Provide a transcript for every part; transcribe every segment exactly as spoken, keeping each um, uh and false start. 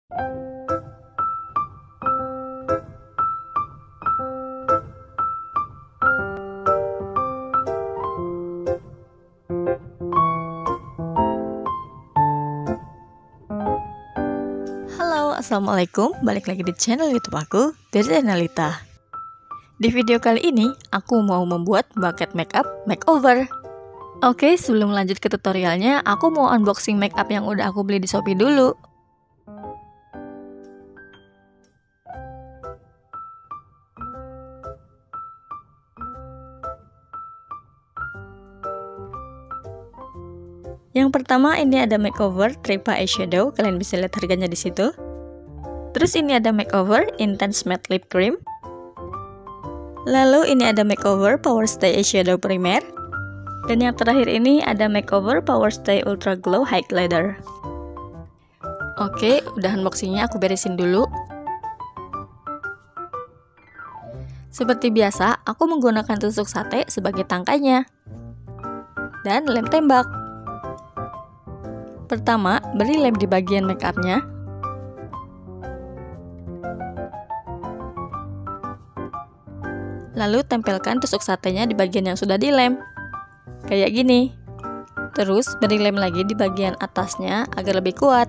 Halo, assalamualaikum. Balik lagi di channel YouTube aku, Dede Nalita. Di video kali ini, aku mau membuat bucket makeup makeover. Oke, sebelum lanjut ke tutorialnya, aku mau unboxing makeup yang udah aku beli di Shopee dulu. Yang pertama ini ada makeover Tripa Eyeshadow, kalian bisa lihat harganya di situ. Terus ini ada makeover Intense Matte Lip Cream. Lalu ini ada makeover Power Stay Eyeshadow Primer. Dan yang terakhir ini ada makeover Power Stay Ultra Glow Highlighter. Oke, udah unboxingnya aku beresin dulu. Seperti biasa, aku menggunakan tusuk sate sebagai tangkainya. Dan lem tembak. Pertama, beri lem di bagian makeupnya. Lalu tempelkan tusuk satenya di bagian yang sudah dilem. Kayak gini. Terus beri lem lagi di bagian atasnya agar lebih kuat.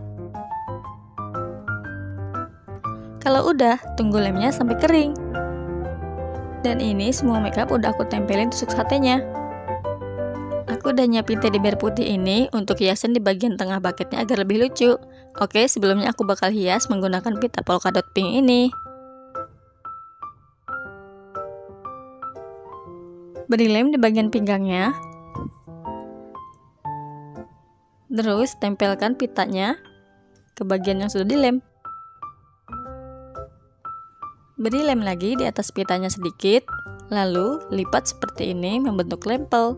Kalau udah, tunggu lemnya sampai kering. Dan ini semua makeup udah aku tempelin tusuk satenya. Aku udah nyiapin teddy bear putih ini untuk hiasan di bagian tengah bucketnya agar lebih lucu. Oke, sebelumnya aku bakal hias menggunakan pita polka dot pink ini. Beri lem di bagian pinggangnya. Terus tempelkan pitanya ke bagian yang sudah dilem. Beri lem lagi di atas pitanya sedikit, lalu lipat seperti ini membentuk lempel.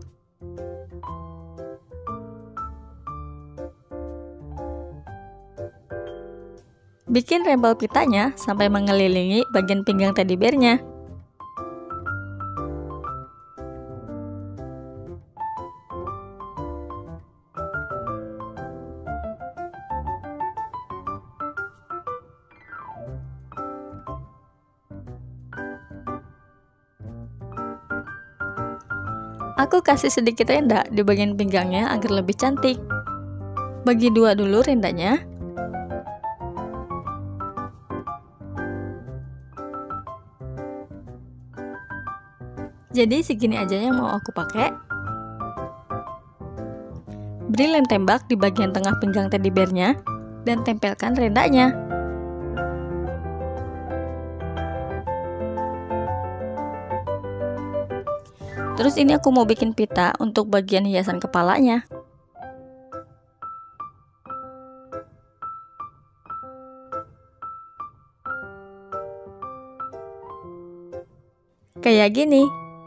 Bikin rempel pitanya sampai mengelilingi bagian pinggang teddy bear-nya. Aku kasih sedikit renda di bagian pinggangnya agar lebih cantik. Bagi dua dulu rendanya. Jadi segini aja yang mau aku pakai. Beri lem tembak di bagian tengah pinggang teddy bear-nya dan tempelkan rendanya. Terus ini aku mau bikin pita untuk bagian hiasan kepalanya. Kayak gini.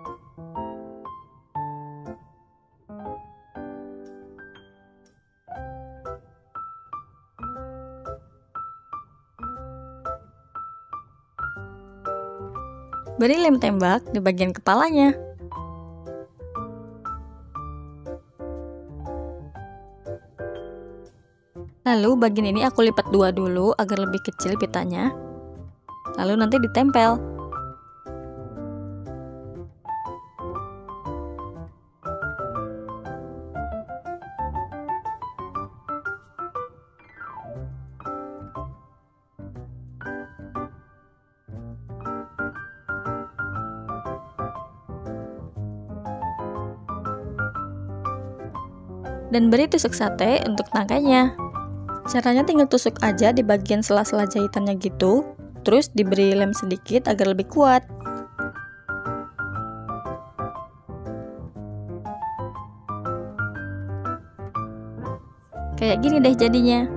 Beri lem tembak di bagian kepalanya. Lalu bagian ini aku lipat dua dulu agar lebih kecil pitanya. Lalu nanti ditempel. Dan beri tusuk sate untuk tangkainya. Caranya tinggal tusuk aja di bagian sela-sela jahitannya gitu, terus diberi lem sedikit agar lebih kuat. Kayak gini deh jadinya.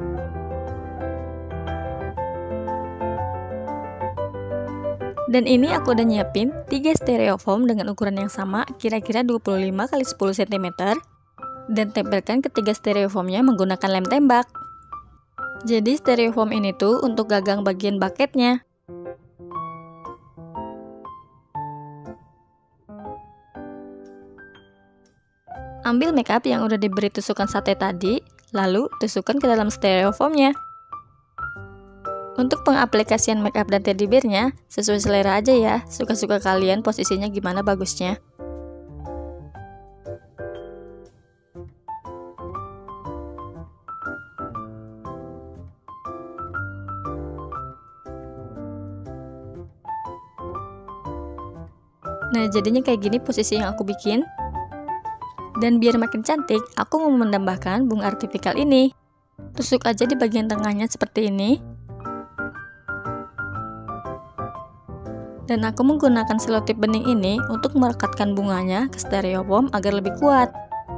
Dan ini aku udah nyiapin tiga styrofoam dengan ukuran yang sama, kira-kira dua puluh lima kali sepuluh sentimeter. Dan tempelkan ketiga styrofoamnya menggunakan lem tembak. Jadi styrofoam ini tuh untuk gagang bagian bucketnya. Ambil makeup yang udah diberi tusukan sate tadi, lalu tusukkan ke dalam styrofoamnya. Untuk pengaplikasian makeup dan teddy bear-nya, sesuai selera aja ya, suka-suka kalian posisinya gimana bagusnya. Nah, jadinya kayak gini posisi yang aku bikin. Dan biar makin cantik, aku mau menambahkan bunga artificial ini. Tusuk aja di bagian tengahnya seperti ini. Dan aku menggunakan selotip bening ini untuk merekatkan bunganya ke styrofoam agar lebih kuat.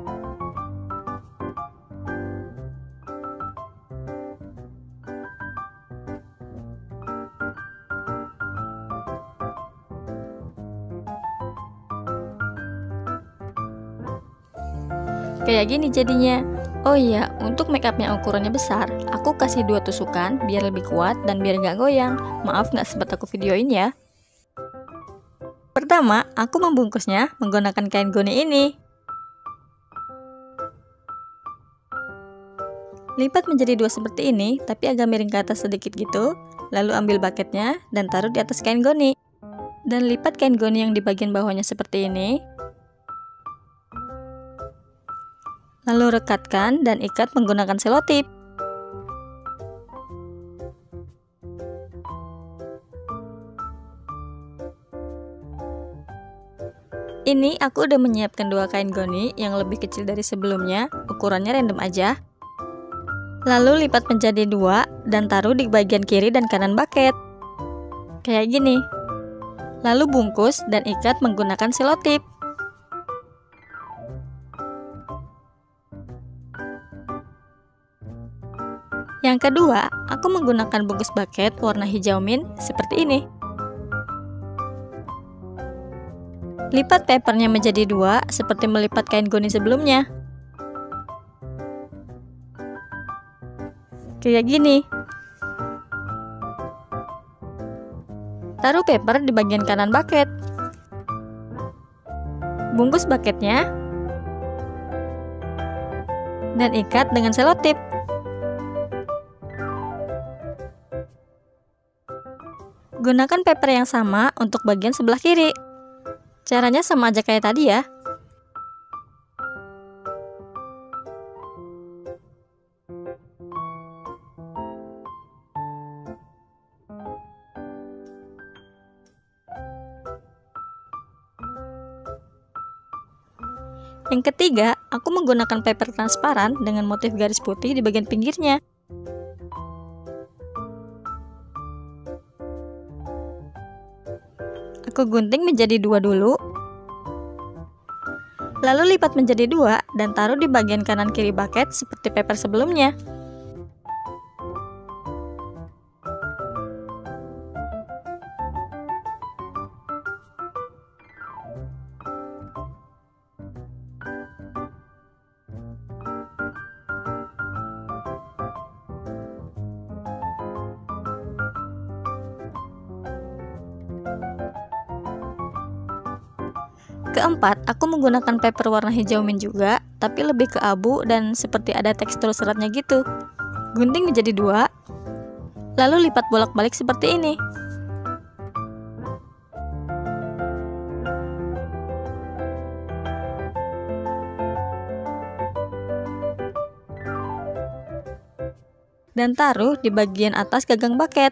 Kayak gini jadinya. Oh iya, untuk makeup yang ukurannya besar, aku kasih dua tusukan biar lebih kuat dan biar nggak goyang. Maaf nggak sempat aku videoin ya. Pertama, aku membungkusnya menggunakan kain goni ini. Lipat menjadi dua seperti ini, tapi agak miring ke atas sedikit gitu. Lalu ambil bucketnya dan taruh di atas kain goni. Dan lipat kain goni yang di bagian bawahnya seperti ini. Lalu rekatkan dan ikat menggunakan selotip. Ini aku udah menyiapkan dua kain goni yang lebih kecil dari sebelumnya, ukurannya random aja. Lalu lipat menjadi dua dan taruh di bagian kiri dan kanan bucket. Kayak gini. Lalu bungkus dan ikat menggunakan selotip. Yang kedua, aku menggunakan bungkus bucket warna hijau mint seperti ini. Lipat papernya menjadi dua seperti melipat kain goni sebelumnya. Kayak gini. Taruh paper di bagian kanan bucket. Bungkus bucketnya dan ikat dengan selotip. Gunakan paper yang sama untuk bagian sebelah kiri. Caranya sama aja kayak tadi ya. Yang ketiga, aku menggunakan paper transparan dengan motif garis putih di bagian pinggirnya. Aku gunting menjadi dua dulu. Lalu lipat menjadi dua dan taruh di bagian kanan kiri bucket seperti paper sebelumnya. Keempat, aku menggunakan paper warna hijau mint juga, tapi lebih ke abu dan seperti ada tekstur seratnya gitu. Gunting menjadi dua, lalu lipat bolak-balik seperti ini. Dan taruh di bagian atas gagang bucket.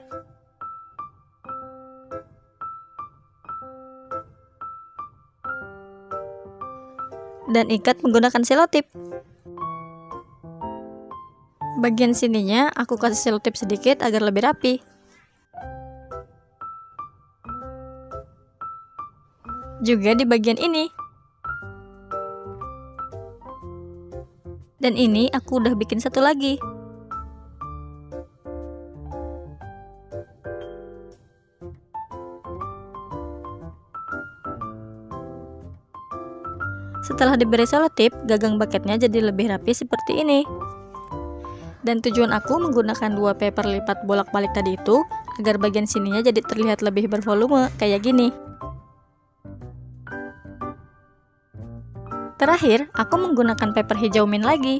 Dan ikat menggunakan selotip. Bagian sininya aku kasih selotip sedikit agar lebih rapi. Juga di bagian ini. Dan ini aku udah bikin satu lagi. Setelah diberi selotip, gagang bucketnya jadi lebih rapi seperti ini. Dan tujuan aku menggunakan dua paper lipat bolak-balik tadi itu agar bagian sininya jadi terlihat lebih bervolume kayak gini. Terakhir, aku menggunakan paper hijau mint lagi.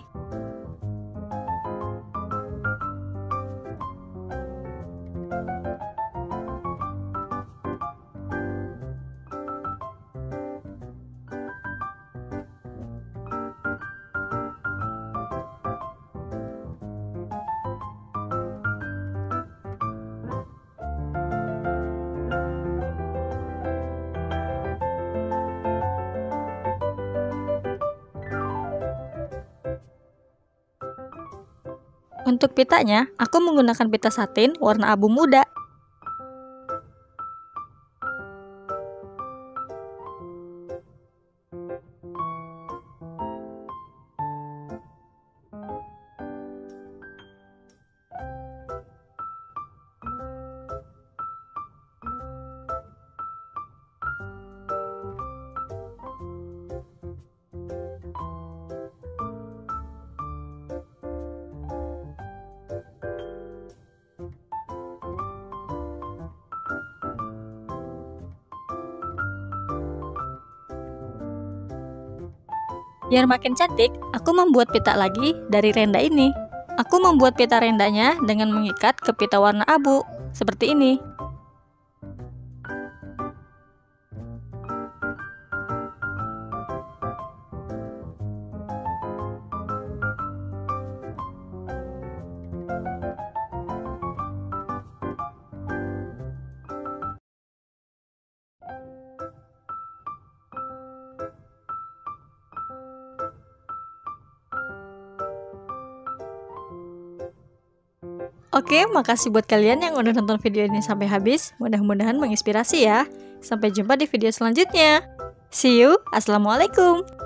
Untuk pitanya, aku menggunakan pita satin warna abu muda. Biar makin cantik, aku membuat pita lagi dari renda ini. Aku membuat pita rendanya dengan mengikat ke pita warna abu, seperti ini. Oke, makasih buat kalian yang udah nonton video ini sampai habis. Mudah-mudahan menginspirasi ya. Sampai jumpa di video selanjutnya. See you. Assalamualaikum.